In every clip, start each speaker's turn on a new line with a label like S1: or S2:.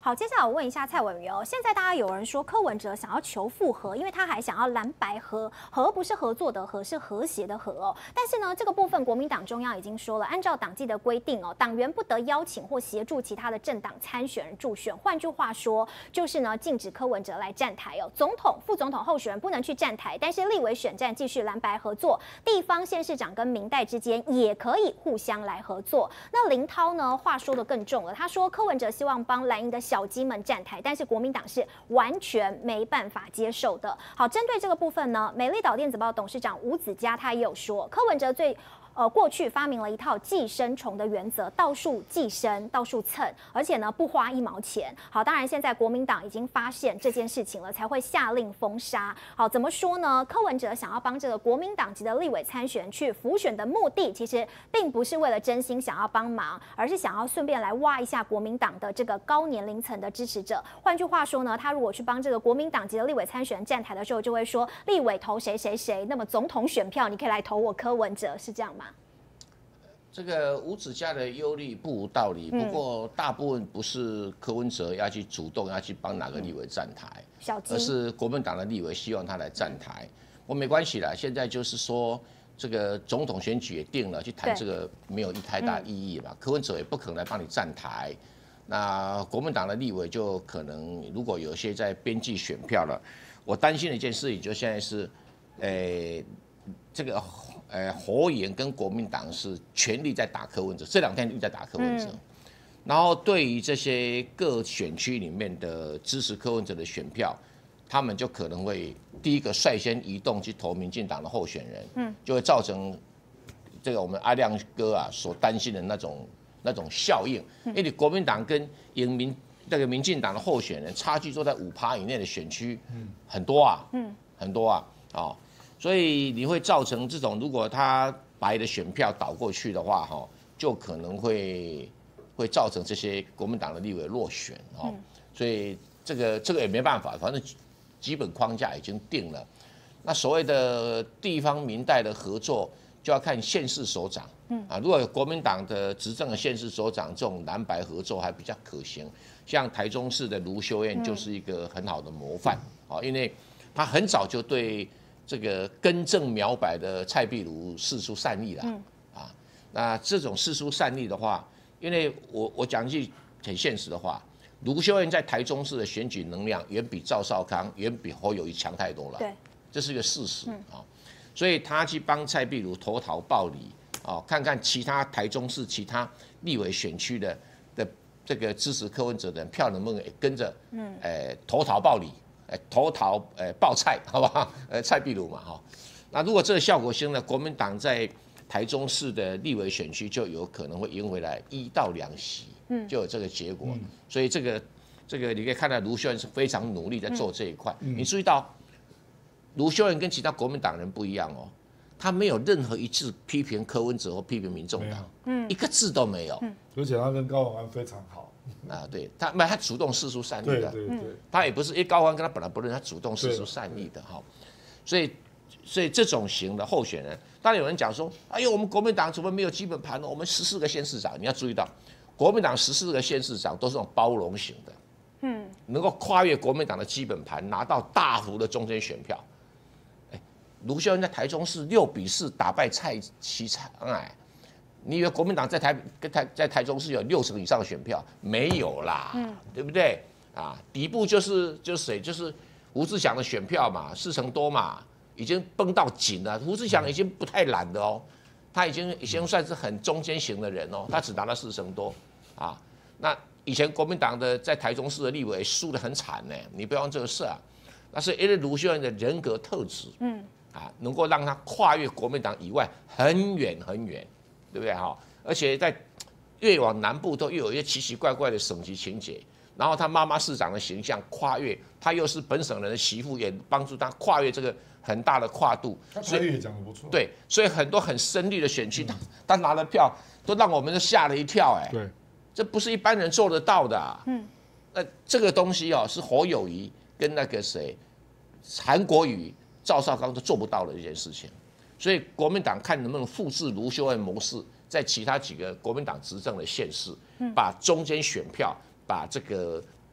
S1: 好，接下来我问一下蔡委员哦，现在大家有人说柯文哲想要求复合，因为他还想要蓝白合，合不是合作的合，是和谐的和哦。但是呢，这个部分国民党中央已经说了，按照党纪的规定哦，党员不得邀请或协助其他的政党参选人助选。换句话说，就是呢禁止柯文哲来站台哦，总统、副总统候选人不能去站台，但是立委选战继续蓝白合作，地方县市长跟民代之间也可以互相来合作。那林涛呢，话说得更重了，他说柯文哲希望帮蓝营的小鸡们站台，但是国民党是完全没办法接受的。好，针对这个部分呢，美丽岛电子报董事长吴子嘉他也有说，柯文哲过去发明了一套寄生虫的原则，到处寄生，到处蹭，而且呢不花1毛钱。好，当然现在国民党已经发现这件事情了，才会下令封杀。好，怎么说呢？柯文哲想要帮这个国民党籍的立委参选去辅选的目的，其实并不是为了真心想要帮忙，而是想要顺便来挖一下国民党的这个高年龄层的支持者。换句话说呢，他如果去帮这个国民党籍的立委参选站台的时候，就会说立委投谁谁谁，那么总统选票你可以来投我柯文哲，是这样吗？
S2: 这个吴子嘉的忧虑不无道理，不过大部分不是柯文哲要去主动要去帮哪个立委站台，而是国民党的立委希望他来站台。我没关系啦，现在就是说这个总统选举也定了，去谈这个没有太大意义嘛。柯文哲也不可能来帮你站台，那国民党的立委就可能如果有些在编辑选票了，我担心的一件事情就现在是，这个。侯友宜跟国民党是全力在打柯文哲，这2天一直在打柯文哲。然后对于这些各选区里面的支持柯文哲的选票，他们就可能会第一个率先移动去投民进党的候选人，就会造成这个我们阿亮哥啊所担心的那种效应。因为国民党跟民进党的候选人差距都在5%以内的选区，很多啊，很多啊，哦。所以你会造成这种，如果他白的选票倒过去的话，哈，就可能会造成这些国民党的立委落选，哦。所以这个也没办法，反正基本框架已经定了。那所谓的地方民代的合作，就要看县市首长，如果有国民党的执政的县市首长，这种蓝白合作还比较可行。像台中市的卢秀燕就是一个很好的模范，因为他很早就对这个根正苗白的蔡壁如释出善意了，那这种释出善意的话，因为我讲一句很现实的话，卢秀燕在台中市的选举能量远比赵少康、远比侯友宜强太多了，对，这是一个事实啊，所以他去帮蔡壁如投桃报李啊，看看其他台中市其他立委选区的这个支持柯文哲的人票能不能也跟着投桃报李。投桃报菜，好不好？蔡壁如嘛，哈。那如果这个效果行了，国民党在台中市的立委选区就有可能会赢回来1到2席，就有这个结果。所以这个你可以看到卢秀燕是非常努力在做这一块。你注意到卢秀燕跟其他国民党人不一样哦，他没有任何一次批评柯文哲或批评民众党，一个字都没有。
S3: 而且他跟高虹安非常好。
S2: 对他主动释出善意的，他也不是因为高虹安跟他本来不认，他主动释出善意的哈，所以这种型的候选人，当然有人讲说，哎呦，我们国民党怎么没有基本盘呢？我们14个县市长，你要注意到，国民党14个县市长都是那种包容型的，能够跨越国民党的基本盘，拿到大幅的中间选票。卢秀燕在台中市6比4打败蔡其昌，你以为国民党在台中市有60%以上的选票？没有啦，对不对？底部就是谁？就是吴志祥的选票嘛，4成多嘛，已经绷到紧了。吴志祥已经不太懒的哦，他已经算是很中间型的人哦，他只拿到4成多啊。那以前国民党的在台中市的立委输得很惨呢，你不要忘这个事啊。那是因为卢秀燕的人格特质，能够让他跨越国民党以外很远很远。对不对哈？而且在越往南部都越有一些奇奇怪怪的省级情节，然后他妈妈市长的形象跨越，他又是本省人的媳妇，也帮助他跨越这个很大的跨度。
S3: 他台语也讲得不错。
S2: 对，所以很多很深绿的选区，他拿的票都让我们都吓了一跳，
S3: 对，
S2: 这不是一般人做得到的。那这个东西是侯友宜跟那个谁，韩国瑜、赵少康都做不到的一件事情。所以国民党看能不能复制卢秀燕模式，在其他几个国民党执政的县市，把中间选票，把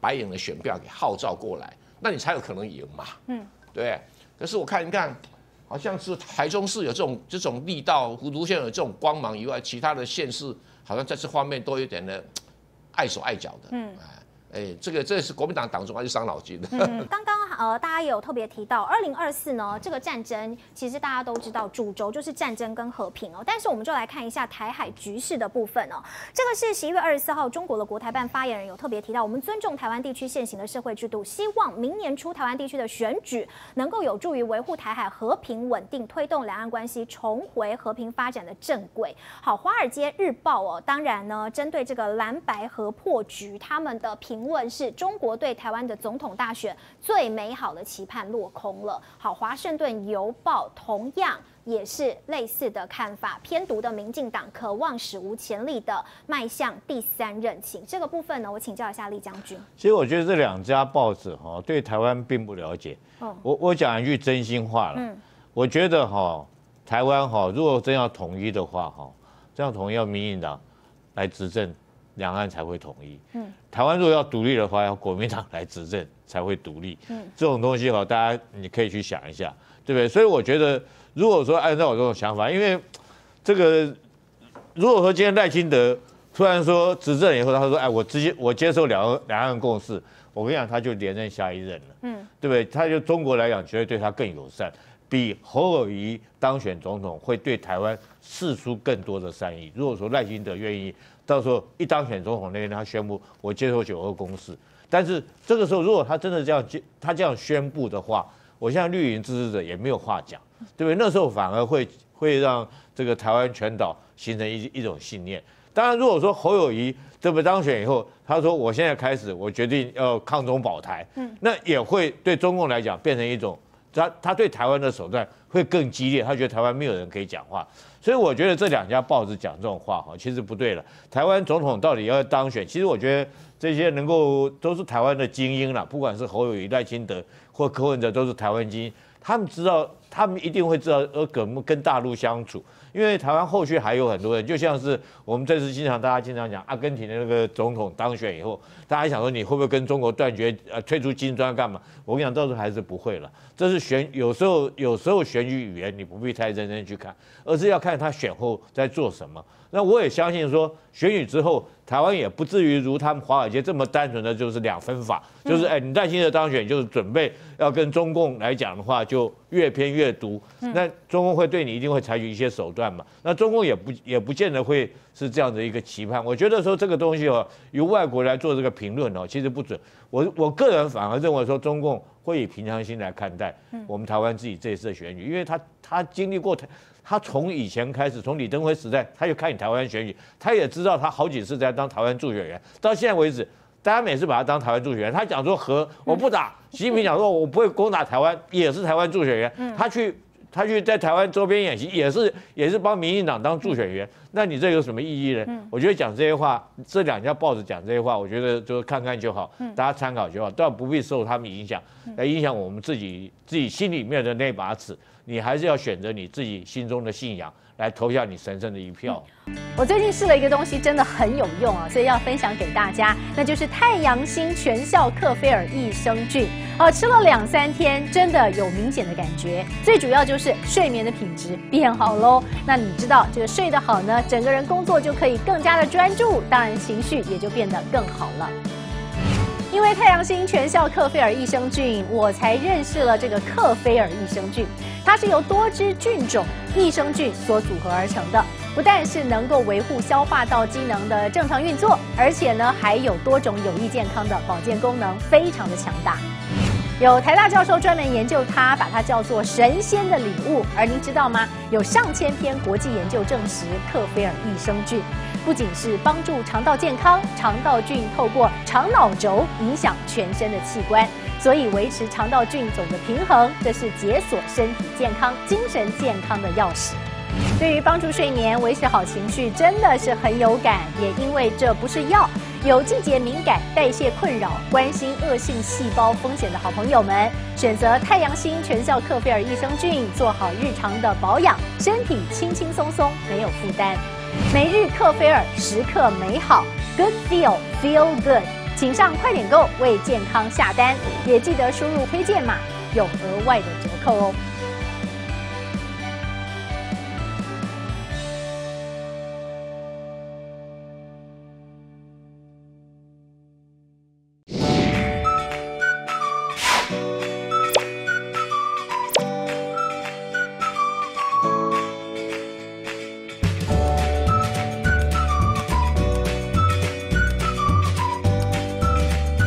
S2: 白营的选票给号召过来，那你才有可能赢嘛。对。可是我看一看，好像是台中市有这种力道，湖竹县有这种光芒以外，其他的县市好像在这方面都有点的碍手碍脚的。这是国民党党中央是伤脑筋的。
S1: 刚刚大家也有特别提到，2024呢这个战争，其实大家都知道主轴就是战争跟和平哦。但是我们就来看一下台海局势的部分哦。这个是11月24号，中国的国台办发言人有特别提到，我们尊重台湾地区现行的社会制度，希望明年初台湾地区的选举能够有助于维护台海和平稳定，推动两岸关系重回和平发展的正轨。好，《华尔街日报》哦，当然呢，针对这个蓝白合破局，他们的评论是中国对台湾的总统大选最美好的期盼落空了。好，《华盛顿邮报》同样也是类似的看法，偏独的民进党渴望史无前例的迈向第3任期。这个部分呢，我请教一下李将军。
S4: 其实我觉得这2家报纸对台湾并不了解。我讲一句真心话了，我觉得台湾如果真要统一的话这样统一要民进党来执政，两岸才会统一。台湾如果要独立的话，要国民党来执政才会独立。这种东西大家你可以去想一下，对不对？所以我觉得，如果说按照我这种想法，因为这个，如果说今天赖清德突然说执政以后，他说我接受两岸共识，我跟你讲，他就连任下一任了。对不对？他就中国来讲，绝对对他更友善，比侯友宜当选总统会对台湾释出更多的善意。如果说赖清德愿意，到时候一当选总统那天，他宣布我接受9·2共识。但是这个时候，如果他真的这样宣布的话，我现在绿营支持者也没有话讲，对不对？那时候反而会让这个台湾全岛形成一种信念。当然，如果说侯友宜这不当选以后，他说我现在开始，我决定要抗中保台，那也会对中共来讲变成一种他对台湾的手段会更激烈，他觉得台湾没有人可以讲话。所以我觉得这2家报纸讲这种话其实不对了。台湾总统到底要当选，其实我觉得这些都是台湾的精英啦，不管是侯友宜、赖清德或柯文哲，都是台湾精英。他们一定会知道跟大陆相处，因为台湾后续还有很多人，就像是我们这次大家经常讲阿根廷的那个总统当选以后，大家想说你会不会跟中国断绝，退出金砖干嘛？我跟你讲，到时候还是不会了。这是有时候选举语言你不必太认真去看，而是要看他选后在做什么。那我也相信说，选举之后，台湾也不至于如他们华尔街这么单纯的就是2分法，就是你赖清德当选就是准备要跟中共来讲的话，就越偏越独。那中共会对你一定会采取一些手段嘛？那中共也不见得会是这样的一个期盼。我觉得说这个东西由外国来做这个评论其实不准。我个人反而认为说，中共会以平常心来看待我们台湾自己这一次的选举，因为他经历过。他从以前开始，从李登辉时代，他就看你台湾选举，他也知道他好几次在当台湾助选员，到现在为止，大家每次把他当台湾助选员，他讲说我不打，习近平讲说我不会攻打台湾，也是台湾助选员，他去在台湾周边演习，也是帮民进党当助选员，那你这有什么意义呢？我觉得讲这些话，这2家报纸讲这些话，我觉得就看看就好，大家参考就好，但不必受他们影响，来影响我们自己心里面的那把尺。你还是要选择你自己心中的信仰，来投下你神圣的一票。
S5: 我最近试了一个东西，真的很有用所以要分享给大家，那就是太阳星全效克菲尔益生菌。吃了2-3天，真的有明显的感觉。最主要就是睡眠的品质变好喽。那你知道这个睡得好呢，整个人工作就可以更加的专注，当然情绪也就变得更好了。因为太阳星全效克菲尔益生菌，我才认识了这个克菲尔益生菌。它是由多支菌种益生菌所组合而成的，不但是能够维护消化道机能的正常运作，而且呢还有多种有益健康的保健功能，非常的强大。有台大教授专门研究它，把它叫做神仙的礼物。而您知道吗？有上千篇国际研究证实，克菲尔益生菌不仅是帮助肠道健康，肠道菌透过肠脑轴影响全身的器官，所以维持肠道菌种的平衡，这是解锁身体健康、精神健康的钥匙。对于帮助睡眠、维持好情绪，真的是很有感。也因为这不是药，有季节敏感、代谢困扰、关心恶性细胞风险的好朋友们，选择太阳星全效克菲尔益生菌，做好日常的保养，身体轻轻松松，没有负担。每日克菲尔，时刻美好 ，Good feel good。 请上快点购为健康下单，也记得输入推荐码，有额外的折扣哦。